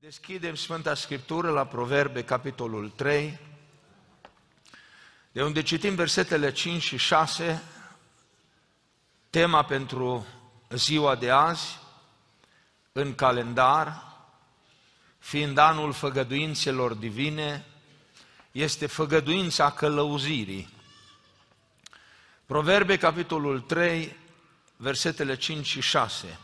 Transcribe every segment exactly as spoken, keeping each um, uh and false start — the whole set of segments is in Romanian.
Deschidem Sfânta Scriptură la Proverbe, capitolul trei, de unde citim versetele cinci și șase, tema pentru ziua de azi, în calendar, fiind anul făgăduințelor divine, este făgăduința călăuzirii. Proverbe, capitolul trei, versetele cinci și șase.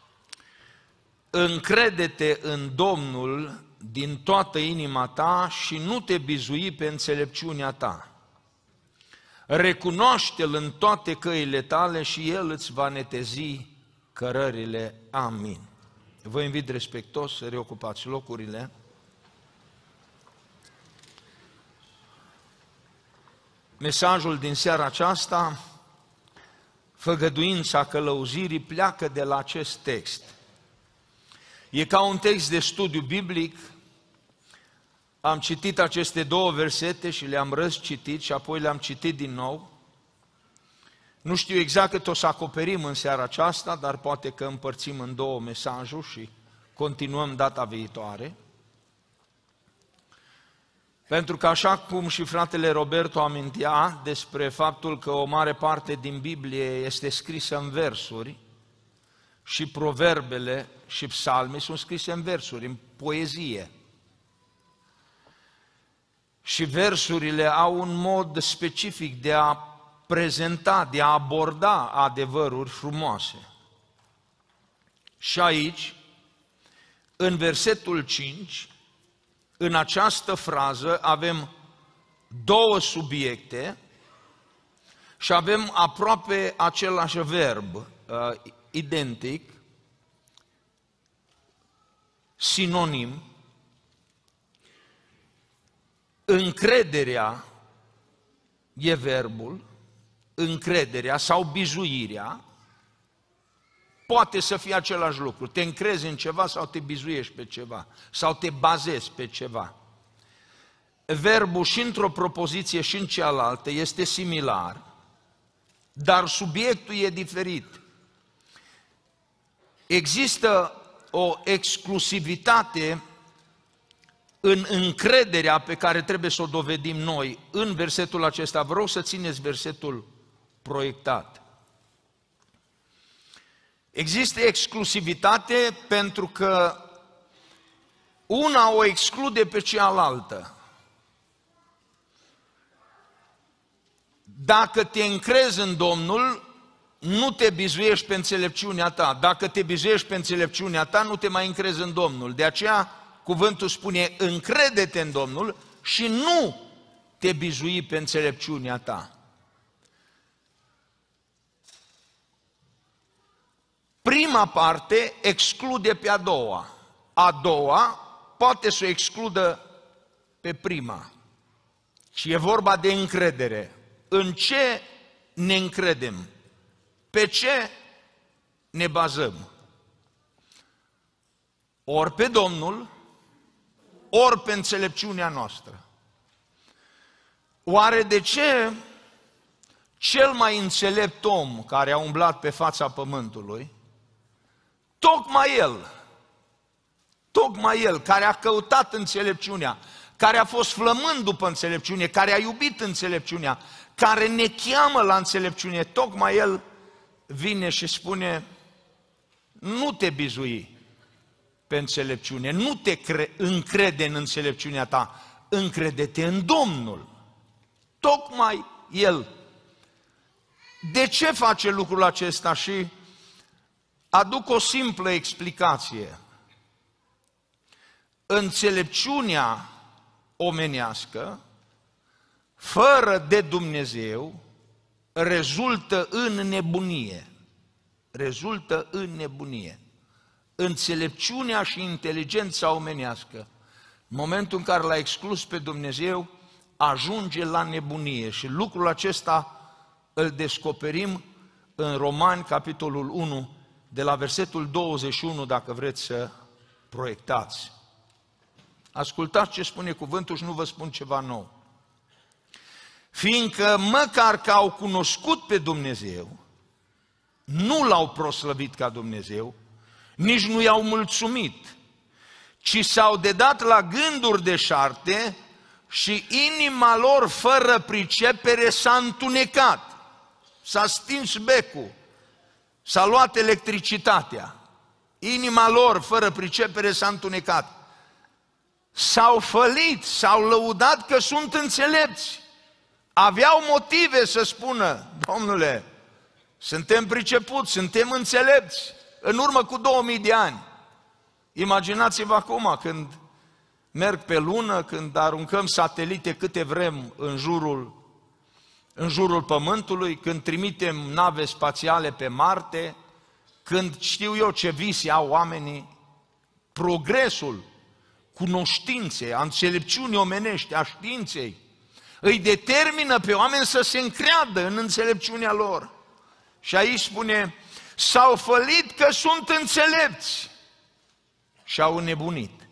Încrede-te în Domnul din toată inima ta și nu te bizui pe înțelepciunea ta. Recunoaște-L în toate căile tale și El îți va netezi cărările. Amin. Vă invit respectos să reocupați locurile. Mesajul din seara aceasta, făgăduința călăuzirii, pleacă de la acest text. E ca un text de studiu biblic. Am citit aceste două versete și le-am răscitit și apoi le-am citit din nou. Nu știu exact cât o să acoperim în seara aceasta, dar poate că împărțim în două mesajul și continuăm data viitoare. Pentru că așa cum și fratele Roberto amintea despre faptul că o mare parte din Biblie este scrisă în versuri, și proverbele și psalmii sunt scrise în versuri, în poezie. Și versurile au un mod specific de a prezenta, de a aborda adevăruri frumoase. Și aici, în versetul cinci, în această frază avem două subiecte și avem aproape același verb, identic, sinonim. Încrederea e verbul, încrederea sau bizuirea poate să fie același lucru. Te încrezi în ceva sau te bizuiești pe ceva, sau te bazezi pe ceva. Verbul și într-o propoziție și în cealaltă este similar, dar subiectul e diferit. Există o exclusivitate în încrederea pe care trebuie să o dovedim noi în versetul acesta. Vă rog să țineți versetul proiectat. Există exclusivitate pentru că una o exclude pe cealaltă. Dacă te încrezi în Domnul, nu te bizuiești pe înțelepciunea ta. Dacă te bizuiești pe înțelepciunea ta, nu te mai încrezi în Domnul. De aceea, cuvântul spune, încrede-te în Domnul și nu te bizui pe înțelepciunea ta. Prima parte exclude pe a doua. A doua poate să o excludă pe prima. Și e vorba de încredere. În ce ne încredem? Pe ce ne bazăm? Ori pe Domnul, ori pe înțelepciunea noastră. Oare de ce cel mai înțelept om care a umblat pe fața pământului, tocmai el, tocmai el care a căutat înțelepciunea, care a fost flămând după înțelepciune, care a iubit înțelepciunea, care ne cheamă la înțelepciune, tocmai el vine și spune, nu te bizui pe înțelepciune, nu te încrede în înțelepciunea ta, încrede-te în Domnul. Tocmai El. De ce face lucrul acesta? Și aduc o simplă explicație. Înțelepciunea omenească, fără de Dumnezeu, rezultă în nebunie. Rezultă în nebunie. Înțelepciunea și inteligența omenească, în momentul în care l-a exclus pe Dumnezeu, ajunge la nebunie. Și lucrul acesta îl descoperim în Romani, capitolul unu, de la versetul douăzeci și unu, dacă vreți să proiectați. Ascultați ce spune cuvântul și nu vă spun ceva nou. Fiindcă măcar că au cunoscut pe Dumnezeu, nu l-au proslăvit ca Dumnezeu, nici nu i-au mulțumit, ci s-au dedat la gânduri deșarte și inima lor fără pricepere s-a întunecat, s-a stins becul, s-a luat electricitatea, inima lor fără pricepere s-a întunecat. S-au fălit, s-au lăudat că sunt înțelepți, aveau motive să spună, domnule, suntem pricepuți, suntem înțelepți, în urmă cu două mii de ani. Imaginați-vă acum când merg pe lună, când aruncăm satelite câte vrem în jurul, în jurul Pământului, când trimitem nave spațiale pe Marte, când știu eu ce vise au oamenii, progresul cunoștinței, a înțelepciunii omenești, a științei, îi determină pe oameni să se încreadă în înțelepciunea lor. Și aici spune, s-au fălit că sunt înțelepți și au înnebunit.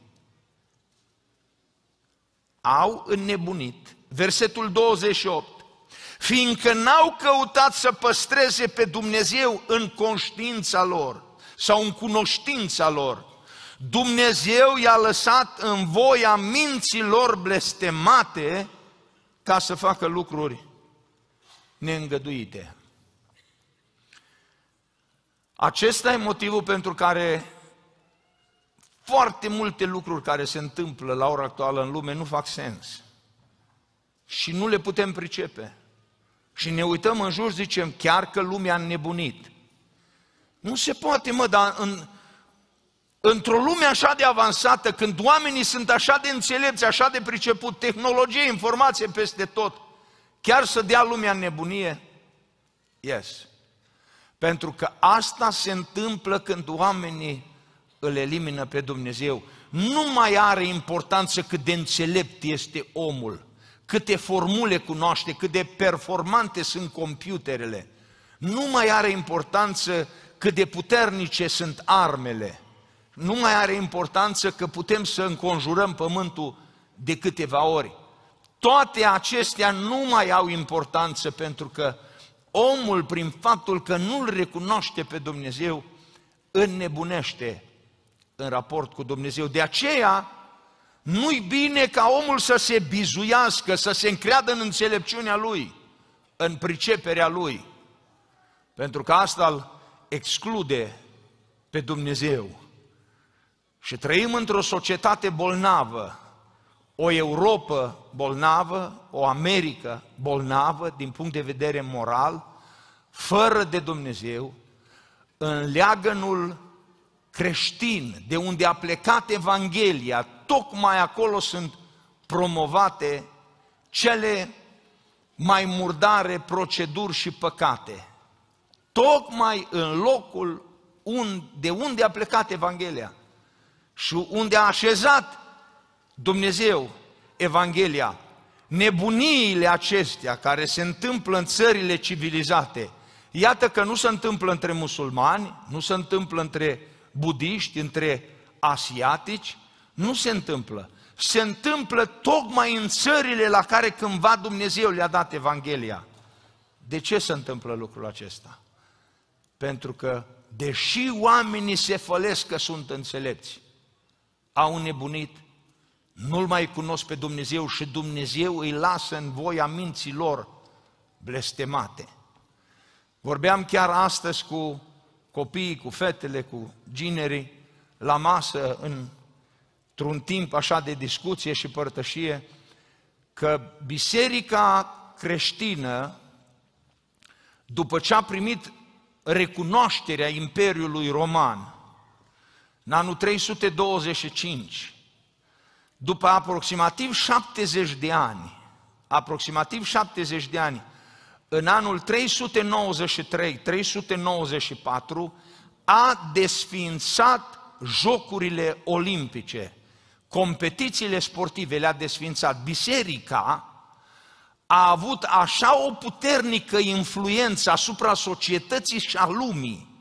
Au înnebunit. Versetul douăzeci și opt. Fiindcă n-au căutat să păstreze pe Dumnezeu în conștiința lor sau în cunoștința lor, Dumnezeu i-a lăsat în voia minții lor blestemate ca să facă lucruri neîngăduite. Acesta e motivul pentru care foarte multe lucruri care se întâmplă la ora actuală în lume nu fac sens și nu le putem pricepe. Și ne uităm în jur, zicem, chiar că lumea a înnebunit. Nu se poate, mă, dar în, într-o lume așa de avansată, când oamenii sunt așa de înțelepți, așa de priceput, tehnologie, informație peste tot, chiar să dea lumea în nebunie? Yes. Pentru că asta se întâmplă când oamenii îl elimină pe Dumnezeu. Nu mai are importanță cât de înțelept este omul, câte formule cunoaște, cât de performante sunt computerele. Nu mai are importanță cât de puternice sunt armele. Nu mai are importanță că putem să înconjurăm pământul de câteva ori. Toate acestea nu mai au importanță pentru că omul, prin faptul că nu-L recunoaște pe Dumnezeu, înnebunește în raport cu Dumnezeu. De aceea, nu-i bine ca omul să se bizuiască, să se încreadă în înțelepciunea lui, în priceperea lui, pentru că asta îl exclude pe Dumnezeu. Și trăim într-o societate bolnavă, o Europă bolnavă, o Americă bolnavă din punct de vedere moral, fără de Dumnezeu, în leagănul creștin, de unde a plecat Evanghelia, tocmai acolo sunt promovate cele mai murdare proceduri și păcate. Tocmai în locul de unde a plecat Evanghelia și unde a așezat Dumnezeu Evanghelia, nebuniile acestea care se întâmplă în țările civilizate, iată că nu se întâmplă între musulmani, nu se întâmplă între budiști, între asiatici, nu se întâmplă. Se întâmplă tocmai în țările la care cândva Dumnezeu le-a dat Evanghelia. De ce se întâmplă lucrul acesta? Pentru că, deși oamenii se fălesc că sunt înțelepți, au înnebunit, nu-L mai cunosc pe Dumnezeu și Dumnezeu îi lasă în voia minții lor blestemate. Vorbeam chiar astăzi cu copiii, cu fetele, cu ginerii, la masă, într-un timp așa de discuție și părtășie, că biserica creștină, după ce a primit recunoașterea Imperiului Roman, în anul trei sute douăzeci și cinci, după aproximativ șaptezeci de ani, aproximativ șaptezeci de ani, în anul trei sute nouăzeci și trei trei sute nouăzeci și patru, a desființat Jocurile Olimpice, competițiile sportive le-a desființat. Biserica a avut așa o puternică influență asupra societății și a lumii,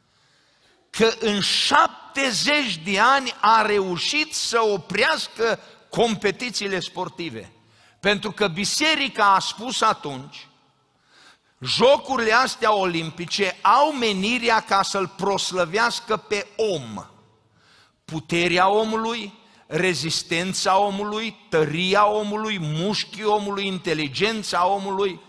că în șaptezeci de ani a reușit să oprească competițiile sportive. Pentru că biserica a spus atunci, jocurile astea olimpice au menirea ca să-l proslăvească pe om. Puterea omului, rezistența omului, tăria omului, mușchii omului, inteligența omului.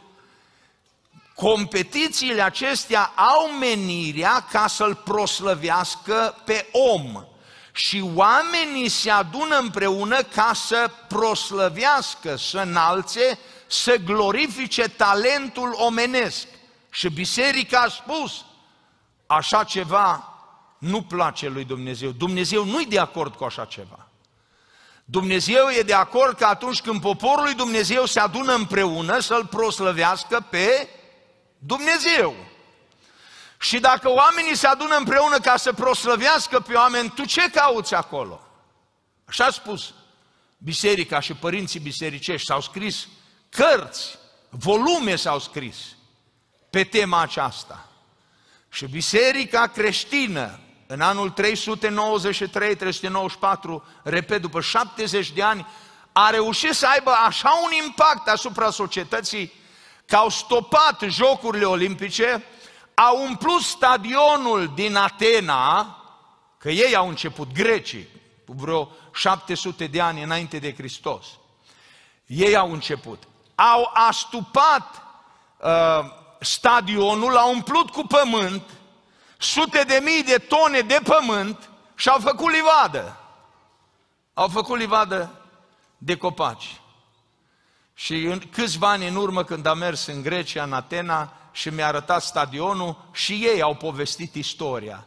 Competițiile acestea au menirea ca să-l proslăvească pe om. Și oamenii se adună împreună ca să proslăvească, să înalțe, să glorifice talentul omenesc. Și biserica a spus, așa ceva nu place lui Dumnezeu. Dumnezeu nu-i de acord cu așa ceva. Dumnezeu e de acord că atunci când poporul lui Dumnezeu se adună împreună să-L proslăvească pe Dumnezeu. Și dacă oamenii se adună împreună ca să proslăvească pe oameni, tu ce cauți acolo? Așa a spus biserica și părinții bisericești. S-au scris cărți, volume s-au scris pe tema aceasta. Și biserica creștină, în anul trei sute nouăzeci și trei trei sute nouăzeci și patru, repet, după șaptezeci de ani, a reușit să aibă așa un impact asupra societății că au stopat Jocurile Olimpice, au umplut stadionul din Atena, că ei au început, grecii, cu vreo șapte sute de ani înainte de Hristos. Ei au început. Au astupat uh, stadionul, l-au umplut cu pământ, sute de mii de tone de pământ și au făcut livadă. Au făcut livadă de copaci. Și în câțiva ani în urmă, când am mers în Grecia, în Atena, și mi-a arătat stadionul, și ei au povestit istoria.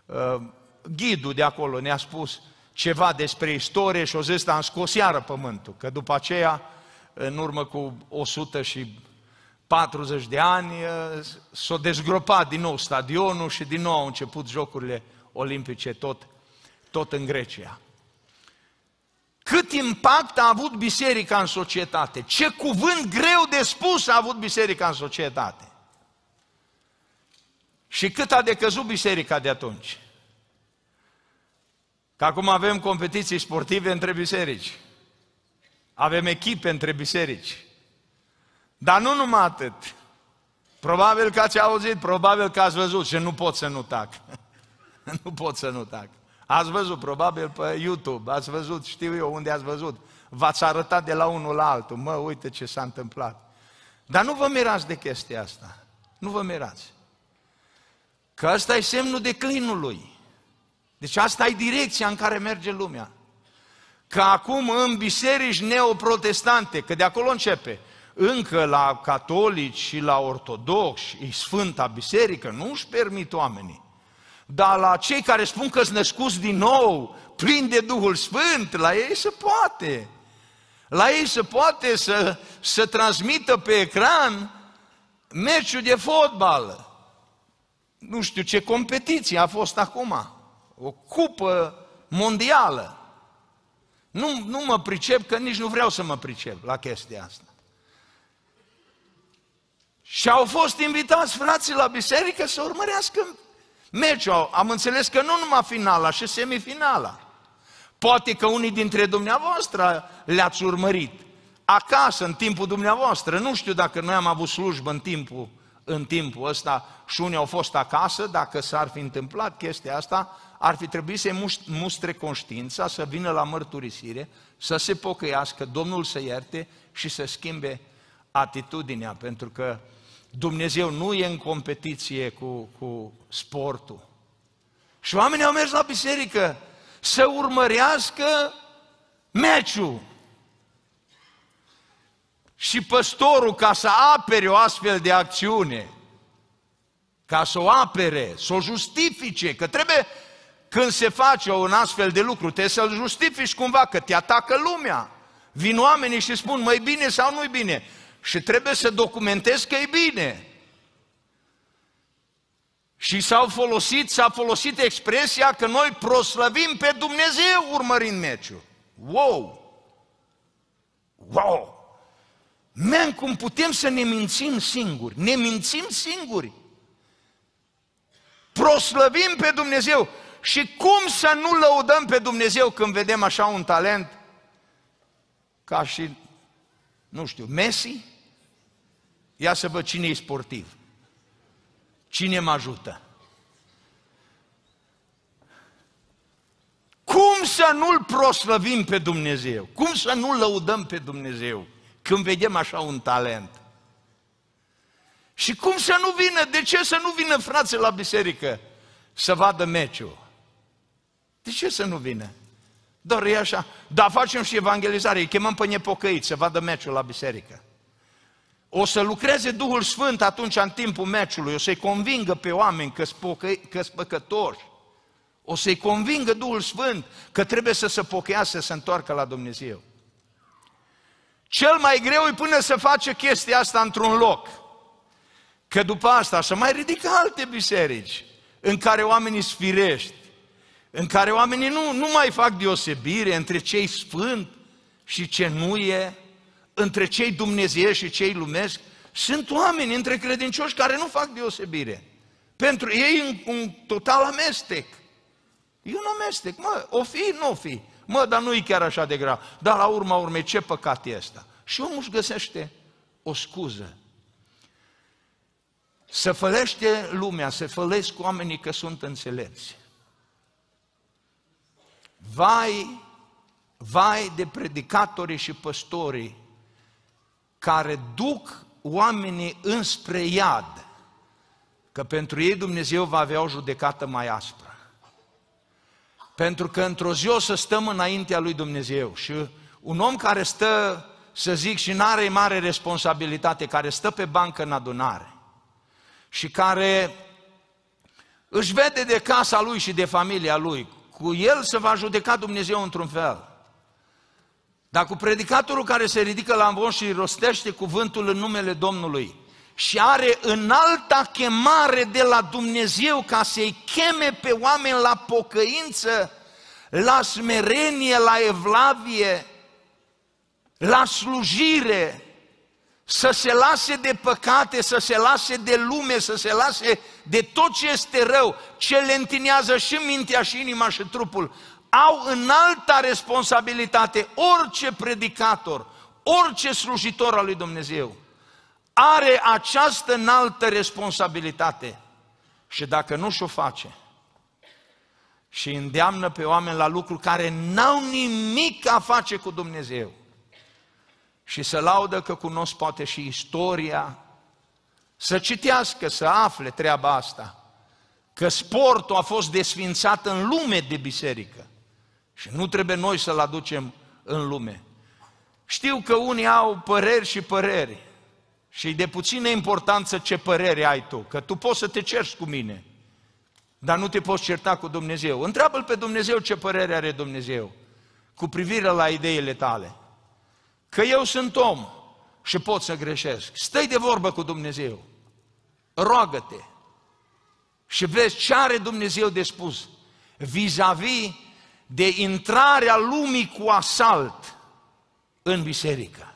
Ghidul de acolo ne-a spus ceva despre istorie și o zis, am scos iară pământul, că după aceea, în urmă cu o sută patruzeci de ani, s-a dezgropat din nou stadionul și din nou au început Jocurile Olimpice tot, tot în Grecia. Cât impact a avut biserica în societate? Ce cuvânt greu de spus a avut biserica în societate? Și cât a decăzut biserica de atunci? Că acum avem competiții sportive între biserici. Avem echipe între biserici. Dar nu numai atât. Probabil că ați auzit, probabil că ați văzut și nu pot să nu tac. Nu pot să nu tac. Ați văzut, probabil pe YouTube, ați văzut, știu eu unde ați văzut. V-ați arătat de la unul la altul. Mă, uite ce s-a întâmplat. Dar nu vă mirați de chestia asta. Nu vă mirați. Că ăsta e semnul declinului. Deci asta e direcția în care merge lumea. Că acum în biserici neoprotestante, că de acolo începe, încă la catolici și la ortodoxi, e Sfânta Biserică, nu își permit oamenii. Dar la cei care spun că sunt născuți din nou, plini de Duhul Sfânt, la ei se poate. La ei se poate să, să transmită pe ecran meciul de fotbal. Nu știu ce competiție a fost acum. O cupă mondială. Nu, nu mă pricep, că nici nu vreau să mă pricep la chestia asta. Și au fost invitați frații la biserică să urmărească meciul. Am înțeles că nu numai finala, și semifinala. Poate că unii dintre dumneavoastră le-ați urmărit acasă, în timpul dumneavoastră. Nu știu dacă noi am avut slujbă în timpul, în timpul ăsta și unii au fost acasă, dacă s-ar fi întâmplat chestia asta, ar fi trebuit să-i mustre conștiința, să vină la mărturisire, să se pocăiască, Domnul să ierte și să schimbe atitudinea, pentru că Dumnezeu nu e în competiție cu, cu sportul. Și oamenii au mers la biserică să urmărească meciul. Și păstorul, ca să apere o astfel de acțiune, ca să o apere, să o justifice, că trebuie, când se face un astfel de lucru, trebuie să-l justifici cumva, că te atacă lumea. Vin oamenii și spun, măi, bine sau nu-i bine? Și trebuie să documentezi că e bine. Și s-au folosit, s-a folosit expresia că noi proslăvim pe Dumnezeu urmărind meciul. Wow! Wow! Man, cum putem să ne mințim singuri? Ne mințim singuri. Proslăvim pe Dumnezeu. Și cum să nu lăudăm pe Dumnezeu când vedem așa un talent ca și, nu știu, Messi? Ia să văd cine e sportiv. Cine mă ajută? Cum cum să nu-L proslăvim pe Dumnezeu? Cum să nu lăudăm pe Dumnezeu când vedem așa un talent? Și cum să nu vină, de ce să nu vină frații la biserică să vadă meciul? De ce să nu vină? Doar e așa, dar facem și evangelizare, îi chemăm pe nepocăiți să vadă meciul la biserică. O să lucreze Duhul Sfânt atunci în timpul meciului, o să-i convingă pe oameni că-s păcătoși, o să-i convingă Duhul Sfânt că trebuie să se pocăiască, să se întoarcă la Dumnezeu. Cel mai greu e până să face chestia asta într-un loc, că după asta să mai ridică alte biserici în care oamenii sunt firești, în care oamenii nu, nu mai fac deosebire între cei sfânt și ce nu e, între cei dumnezeiești și cei lumesc. Sunt oameni între credincioși care nu fac deosebire. Pentru ei e un, un total amestec. E un amestec, mă, o fi, nu o fi. Mă, dar nu e chiar așa de grav. Dar la urma urmei, ce păcat e ăsta? Și omul își găsește o scuză. Să fălește lumea, să fălesc oamenii că sunt înțelepți. Vai, vai de predicatorii și păstorii care duc oamenii înspre iad, că pentru ei Dumnezeu va avea o judecată mai aspră. Pentru că într-o zi o să stăm înaintea lui Dumnezeu și un om care stă, să zic, și n-are mare responsabilitate, care stă pe bancă în adunare și care își vede de casa lui și de familia lui, cu el se va judeca Dumnezeu într-un fel. Dar cu predicatorul care se ridică la amvon și rostește cuvântul în numele Domnului și are înalta chemare de la Dumnezeu ca să-i cheme pe oameni la pocăință, la smerenie, la evlavie, la slujire, să se lase de păcate, să se lase de lume, să se lase de tot ce este rău, ce le întinează și mintea și inima și trupul, au înalta responsabilitate. Orice predicator, orice slujitor al lui Dumnezeu are această înaltă responsabilitate și dacă nu și-o face și îndeamnă pe oameni la lucruri care n-au nimic a face cu Dumnezeu și să laudă că cunosc poate și istoria, să citească, să afle treaba asta, că sportul a fost desfințat în lume de biserică și nu trebuie noi să-l aducem în lume. Știu că unii au păreri și păreri și e de puțină importanță ce părere ai tu, că tu poți să te cerți cu mine, dar nu te poți certa cu Dumnezeu. Întreabă-L pe Dumnezeu ce părere are Dumnezeu cu privire la ideile tale. Că eu sunt om și pot să greșesc. Stai de vorbă cu Dumnezeu, roagă-te și vezi ce are Dumnezeu de spus vis-a-vis de intrarea lumii cu asalt în biserică.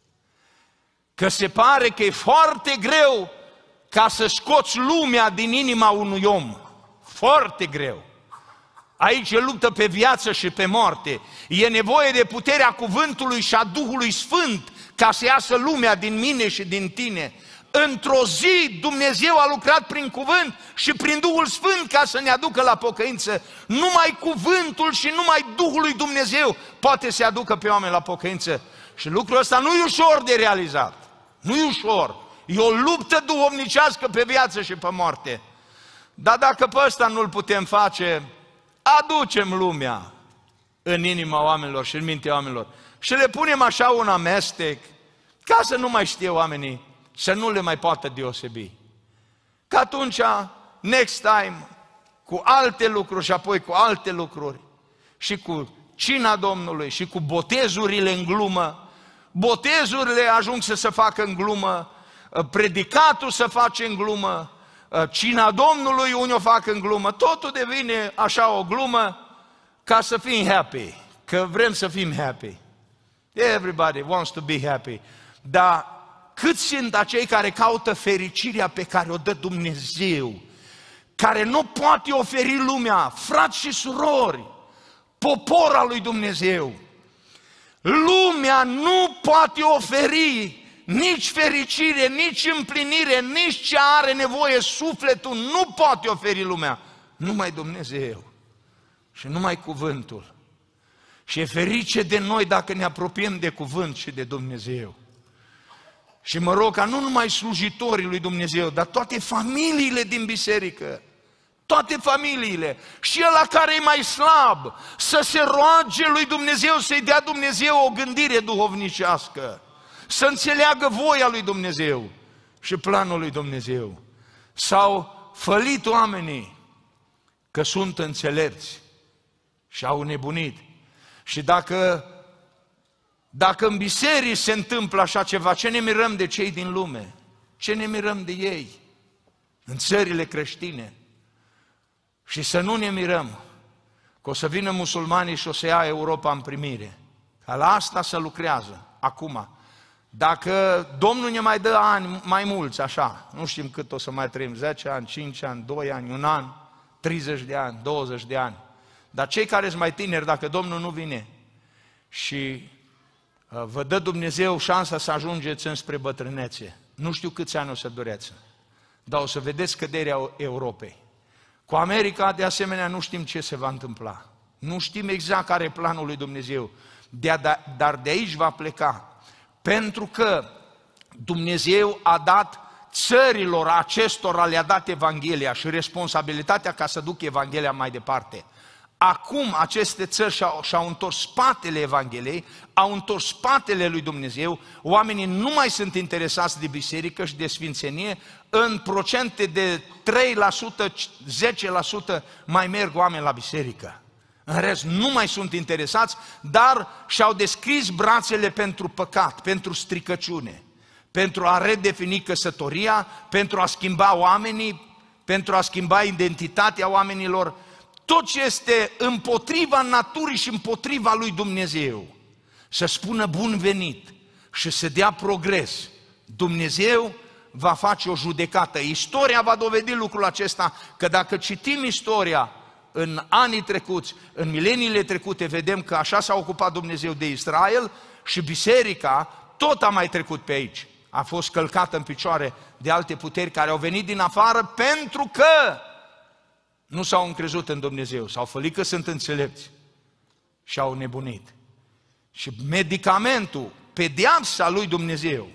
Că se pare că e foarte greu ca să scoți lumea din inima unui om. Foarte greu. Aici e luptă pe viață și pe moarte. E nevoie de puterea cuvântului și a Duhului Sfânt ca să iasă lumea din mine și din tine. Într-o zi Dumnezeu a lucrat prin cuvânt și prin Duhul Sfânt ca să ne aducă la pocăință. Numai cuvântul și numai Duhul lui Dumnezeu poate să aducă pe oameni la pocăință. Și lucrul ăsta nu e ușor de realizat. Nu e ușor. E o luptă duhovnicească pe viață și pe moarte. Dar dacă pe ăsta nu-l putem face, aducem lumea în inima oamenilor și în mintea oamenilor și le punem așa un amestec ca să nu mai știe oamenii, să nu le mai poată deosebi. Că atunci, next time, cu alte lucruri și apoi cu alte lucruri și cu cina Domnului și cu botezurile în glumă, botezurile ajung să se facă în glumă, predicatul să face în glumă, cina Domnului unii o fac în glumă, totul devine așa o glumă ca să fim happy, că vrem să fim happy. Everybody wants to be happy. Dar câți sunt acei care caută fericirea pe care o dă Dumnezeu, care nu poate oferi lumea, frați și surori, popor al lui Dumnezeu. Lumea nu poate oferi nici fericire, nici împlinire, nici ce are nevoie sufletul, nu poate oferi lumea. Numai Dumnezeu și numai cuvântul Și e ferice de noi dacă ne apropiem de cuvânt și de Dumnezeu. Și mă rog ca nu numai slujitorii lui Dumnezeu, dar toate familiile din biserică, toate familiile, și ăla care e mai slab, să se roage lui Dumnezeu, să-i dea Dumnezeu o gândire duhovnicească, să înțeleagă voia lui Dumnezeu și planul lui Dumnezeu. S-au fălit oamenii că sunt înțelepți și au nebunit. Și dacă, dacă în biserici se întâmplă așa ceva, ce ne mirăm de cei din lume? Ce ne mirăm de ei în țările creștine? Și să nu ne mirăm că o să vină musulmanii și o să ia Europa în primire. Ca la asta se lucrează acum. Dacă Domnul ne mai dă ani mai mulți, așa, nu știm cât o să mai trăim, zece ani, cinci ani, doi ani, un an, treizeci de ani, douăzeci de ani. Dar cei care sunt mai tineri, dacă Domnul nu vine și uh, vă dă Dumnezeu șansa să ajungeți înspre bătrânețe, nu știu câți ani o să dureți, dar o să vedeți căderea Europei. Cu America, de asemenea, nu știm ce se va întâmpla. Nu știm exact care e planul lui Dumnezeu, de a, dar de aici va pleca. Pentru că Dumnezeu a dat țărilor acestora, le-a dat Evanghelia și responsabilitatea ca să ducă Evanghelia mai departe. Acum aceste țări și-au, și-au întors spatele Evangheliei, au întors spatele lui Dumnezeu, oamenii nu mai sunt interesați de biserică și de sfințenie, în procente de trei la sută, zece la sută mai merg oameni la biserică. În rest nu mai sunt interesați, dar și-au deschis brațele pentru păcat, pentru stricăciune, pentru a redefini căsătoria, pentru a schimba oamenii, pentru a schimba identitatea oamenilor, tot ce este împotriva naturii și împotriva lui Dumnezeu, să spună bun venit și să dea progres. Dumnezeu va face o judecată. Istoria va dovedi lucrul acesta, că dacă citim istoria în anii trecuți, în mileniile trecute, vedem că așa s-a ocupat Dumnezeu de Israel și biserica tot a mai trecut pe aici. A fost călcată în picioare de alte puteri care au venit din afară pentru că nu s-au încrezut în Dumnezeu, s-au fălit că sunt înțelepți și au nebunit. Și medicamentul, pedeapsa lui Dumnezeu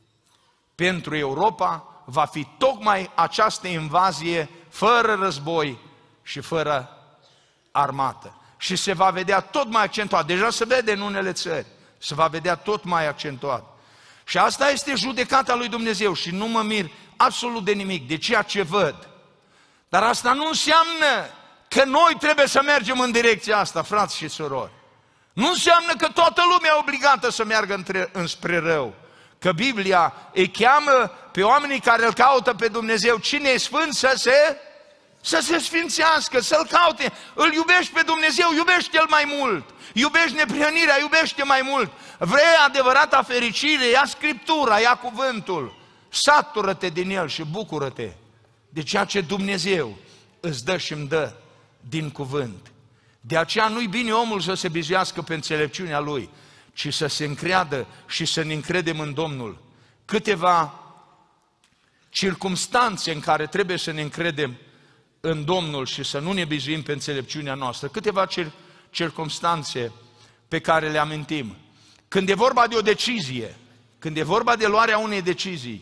pentru Europa va fi tocmai această invazie fără război și fără armată. Și se va vedea tot mai accentuat, deja se vede în unele țări, se va vedea tot mai accentuat. Și asta este judecata lui Dumnezeu și nu mă mir absolut de nimic, de ceea ce văd. Dar asta nu înseamnă că noi trebuie să mergem în direcția asta, frați și surori. Nu înseamnă că toată lumea e obligată să meargă între, înspre rău. Că Biblia îi cheamă pe oamenii care îl caută pe Dumnezeu, cine e sfânt să se, să se sfințească, să-L caute. Îl iubești pe Dumnezeu, iubește-L mai mult. Iubești neprihănirea, iubește mai mult. Vrei adevărata fericire, ia Scriptura, ia cuvântul. Satură-te din el și bucură-te de ceea ce Dumnezeu îți dă și îmi dă din cuvânt. De aceea nu-i bine omul să se bizuiască pe înțelepciunea lui, ci să se încreadă și să ne încredem în Domnul. Câteva circumstanțe în care trebuie să ne încredem în Domnul și să nu ne bizuim pe înțelepciunea noastră. Câteva cir- circumstanțe pe care le amintim. Când e vorba de o decizie, când e vorba de luarea unei decizii,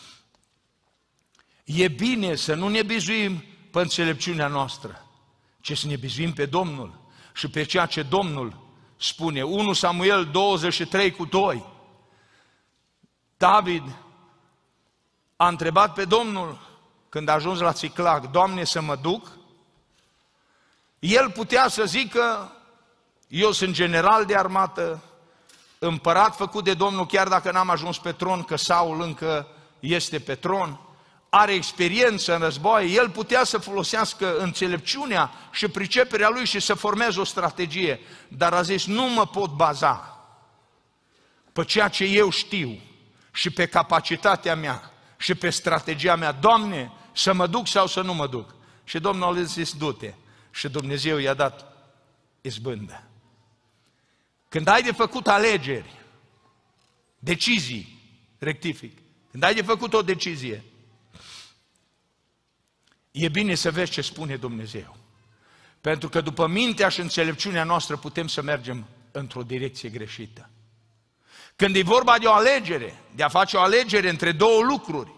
e bine să nu ne bizuim pe înțelepciunea noastră, ci să ne bizuim pe Domnul și pe ceea ce Domnul spune. unu Samuel douăzeci și trei cu doi. David a întrebat pe Domnul când a ajuns la Țiclag: Doamne, să mă duc? El putea să zică: eu sunt general de armată, împărat făcut de Domnul, chiar dacă n-am ajuns pe tron, că Saul încă este pe tron, are experiență în război, el putea să folosească înțelepciunea și priceperea lui și să formeze o strategie, dar a zis: nu mă pot baza pe ceea ce eu știu și pe capacitatea mea și pe strategia mea. Doamne, să mă duc sau să nu mă duc? Și Domnul a zis: du-te. Și Dumnezeu i-a dat izbândă. Când ai de făcut alegeri, decizii, rectific, când ai de făcut o decizie, e bine să vezi ce spune Dumnezeu. Pentru că după mintea și înțelepciunea noastră putem să mergem într-o direcție greșită. Când e vorba de o alegere, de a face o alegere între două lucruri,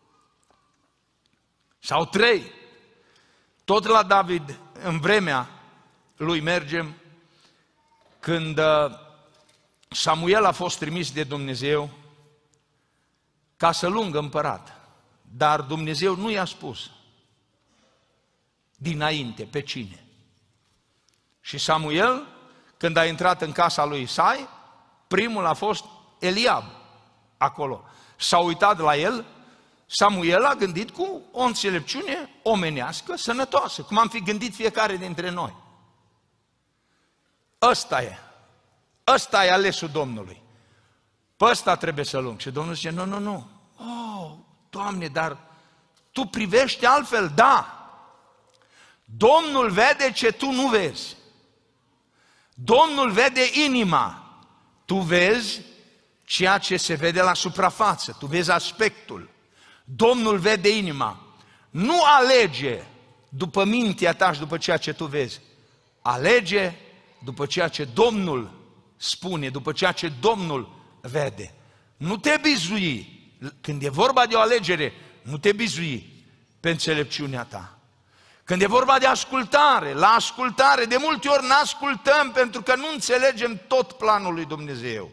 sau trei, tot la David, în vremea lui mergem, când Samuel a fost trimis de Dumnezeu ca să lungă împărat, dar Dumnezeu nu i-a spus dinainte pe cine. Și Samuel, când a intrat în casa lui Isai, primul a fost Eliab acolo. S-a uitat la el, Samuel a gândit cu o înțelepciune omenească, sănătoasă, cum am fi gândit fiecare dintre noi. Ăsta e, ăsta e alesul Domnului. Pe ăsta trebuie să lung. Și Domnul zice, nu, nu, nu. Oh, Doamne, dar tu privești altfel? Da. Domnul vede ce tu nu vezi. Domnul vede inima. Tu vezi ceea ce se vede la suprafață. Tu vezi aspectul. Domnul vede inima. Nu alege după mintea ta și după ceea ce tu vezi. Alege după ceea ce Domnul spune, după ceea ce Domnul vede. Nu te bizui. Când e vorba de o alegere, nu te bizui pe înțelepciunea ta. Când e vorba de ascultare, la ascultare, de multe ori ne ascultăm pentru că nu înțelegem tot planul lui Dumnezeu.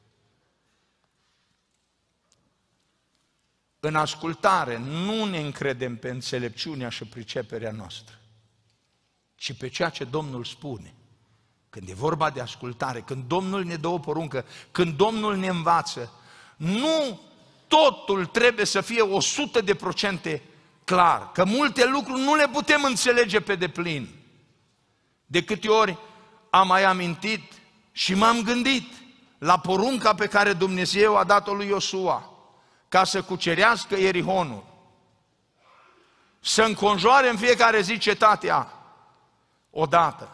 În ascultare nu ne încredem pe înțelepciunea și priceperea noastră, ci pe ceea ce Domnul spune. Când e vorba de ascultare, când Domnul ne dă o poruncă, când Domnul ne învață, nu totul trebuie să fie o sută de procente clar, că multe lucruri nu le putem înțelege pe deplin. De câte ori am mai amintit și m-am gândit la porunca pe care Dumnezeu a dat-o lui Iosua, ca să cucerească Ierihonul, să înconjoare în fiecare zi cetatea odată,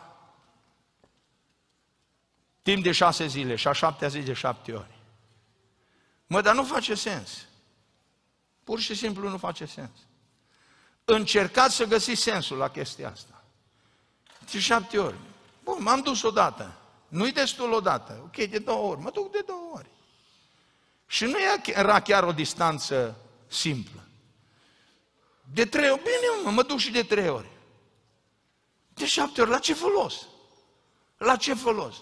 timp de șase zile și a șaptea zi de șapte ori. Mă, dar nu face sens. Pur și simplu nu face sens. Încercați să găsiți sensul la chestia asta. De șapte ori. Bun, m-am dus odată. Nu-i destul odată. Ok, de două ori. Mă duc de două ori. Și nu era chiar o distanță simplă. De trei ori. Bine, mă, mă duc și de trei ori. De șapte ori. La ce folos? La ce folos?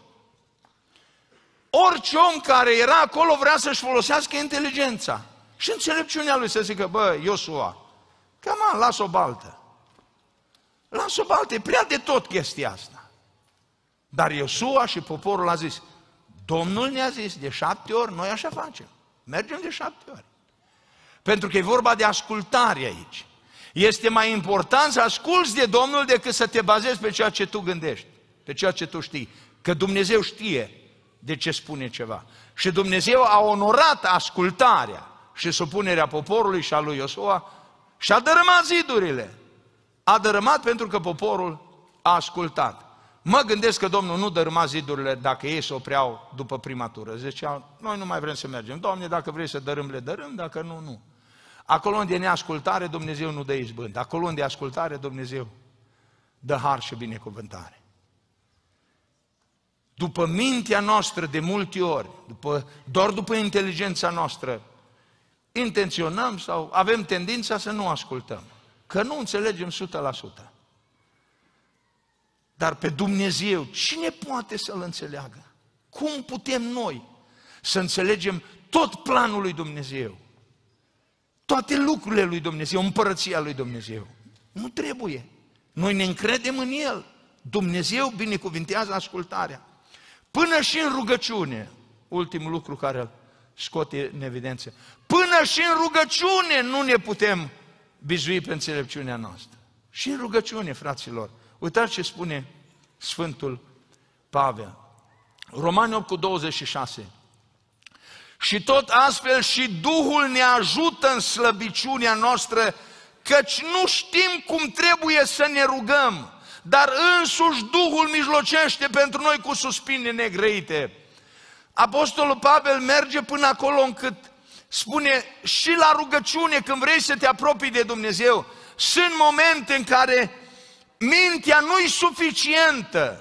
Orice om care era acolo vrea să-și folosească inteligența și înțelepciunea lui, să zică, bă, Iosua, cam las-o baltă. Las-o baltă, e prea de tot chestia asta. Dar Iosua și poporul a zis, Domnul ne-a zis de șapte ori, noi așa facem. Mergem de șapte ori. Pentru că e vorba de ascultare aici. Este mai important să asculți de Domnul decât să te bazezi pe ceea ce tu gândești, pe ceea ce tu știi. Că Dumnezeu știe de ce spune ceva. Și Dumnezeu a onorat ascultarea și supunerea poporului și a lui Iosua și a dărâmat zidurile. A dărâmat pentru că poporul a ascultat. Mă gândesc că Domnul nu dărâma zidurile dacă ei se opreau după prima tură. Zicea, noi nu mai vrem să mergem. Doamne, dacă vrei să dărâm, le dărâm, dacă nu, nu. Acolo unde e neascultare, Dumnezeu nu dă izbând. Acolo unde e ascultare, Dumnezeu dă har și binecuvântare. După mintea noastră de multe ori, după, doar după inteligența noastră, intenționăm sau avem tendința să nu ascultăm, că nu înțelegem o sută la sută. Dar pe Dumnezeu, cine poate să-L înțeleagă? Cum putem noi să înțelegem tot planul lui Dumnezeu? Toate lucrurile lui Dumnezeu, împărăția lui Dumnezeu. Nu trebuie. Noi ne încredem în El. Dumnezeu binecuvintează ascultarea. Până și în rugăciune, ultimul lucru care îl scoate în evidență, până și în rugăciune nu ne putem bizui pe înțelepciunea noastră. Și în rugăciune, fraților. Uitați ce spune Sfântul Pavel. Romani opt cu douăzeci și șase. Și tot astfel și Duhul ne ajută în slăbiciunea noastră, căci nu știm cum trebuie să ne rugăm, dar însuși Duhul mijlocește pentru noi cu suspine negrăite. Apostolul Pavel merge până acolo încât spune și la rugăciune, când vrei să te apropii de Dumnezeu, sunt momente în care mintea nu-i suficientă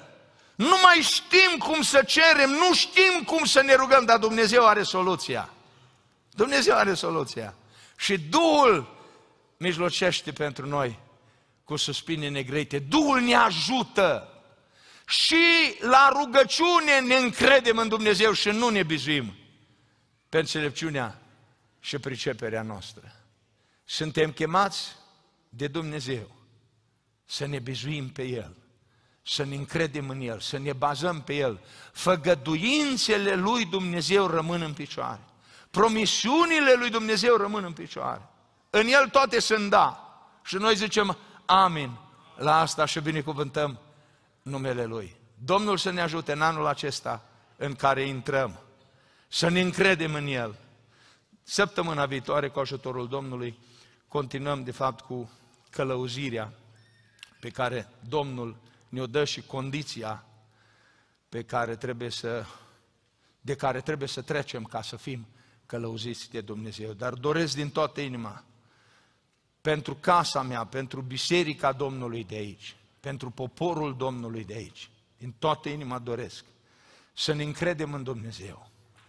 Nu mai știm cum să cerem, nu știm cum să ne rugăm, dar Dumnezeu are soluția. Dumnezeu are soluția. Și Duhul mijlocește pentru noi cu suspine negrăite. Duhul ne ajută. Și la rugăciune ne încredem în Dumnezeu și nu ne bizuim pe înțelepciunea și priceperea noastră. Suntem chemați de Dumnezeu să ne bizuim pe El, să ne încredem în El, să ne bazăm pe El. Făgăduințele lui Dumnezeu rămân în picioare. Promisiunile lui Dumnezeu rămân în picioare. În El toate sunt da. Și noi zicem amin la asta și binecuvântăm numele Lui. Domnul să ne ajute în anul acesta în care intrăm, să ne încredem în El. Săptămâna viitoare, cu ajutorul Domnului, continuăm de fapt cu călăuzirea pe care Domnul ne-o dă și condiția pe care trebuie să, de care trebuie să trecem ca să fim călăuziți de Dumnezeu. Dar doresc din toată inima, pentru casa mea, pentru biserica Domnului de aici, pentru poporul Domnului de aici, din toată inima doresc să ne încredem în Dumnezeu,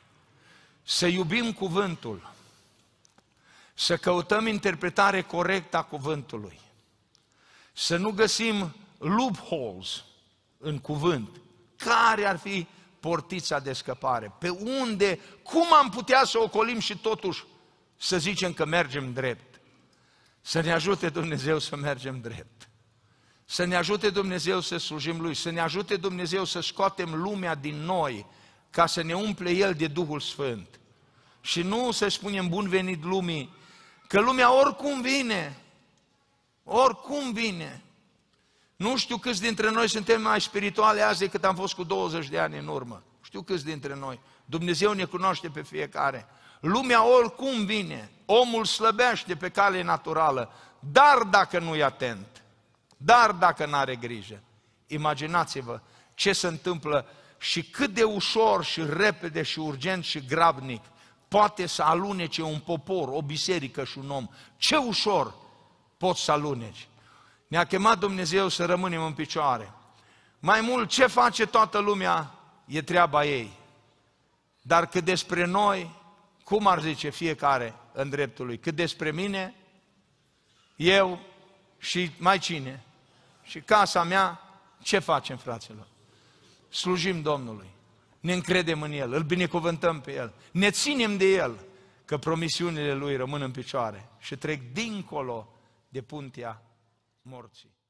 să iubim cuvântul, să căutăm interpretare corectă a cuvântului, să nu găsim loopholes în cuvânt. Care ar fi portița de scăpare? Pe unde, cum am putea să ocolim și totuși să zicem că mergem drept? Să ne ajute Dumnezeu să mergem drept. Să ne ajute Dumnezeu să slujim Lui, să ne ajute Dumnezeu să scoatem lumea din noi, ca să ne umple El de Duhul Sfânt. Și nu să spunem bun venit lumii, că lumea oricum vine, oricum vine. Nu știu câți dintre noi suntem mai spirituale azi decât am fost cu douăzeci de ani în urmă. Știu câți dintre noi. Dumnezeu ne cunoaște pe fiecare. Lumea oricum vine, omul slăbește pe cale naturală, dar dacă nu e atent, dar dacă nu are grijă. Imaginați-vă ce se întâmplă și cât de ușor și repede și urgent și grabnic poate să alunece un popor, o biserică și un om. Ce ușor poți să aluneci. Ne-a chemat Dumnezeu să rămânem în picioare. Mai mult, ce face toată lumea e treaba ei. Dar cât despre noi, cum ar zice fiecare în dreptul lui? Cât despre mine, eu și mai cine? Și casa mea, ce facem, fraților? Slujim Domnului, ne încredem în El, îl binecuvântăm pe El, ne ținem de El, că promisiunile Lui rămân în picioare și trec dincolo de puntea morții.